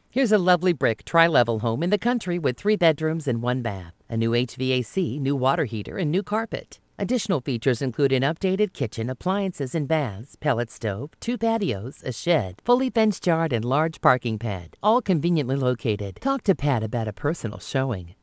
Here's a lovely brick tri-level home in the country with 3 bedrooms and 1 bath, a new HVAC, new water heater, and new carpet. Additional features include an updated kitchen, appliances and baths, pellet stove, 2 patios, a shed, fully fenced yard, and large parking pad, all conveniently located. Talk to Pat about a personal showing.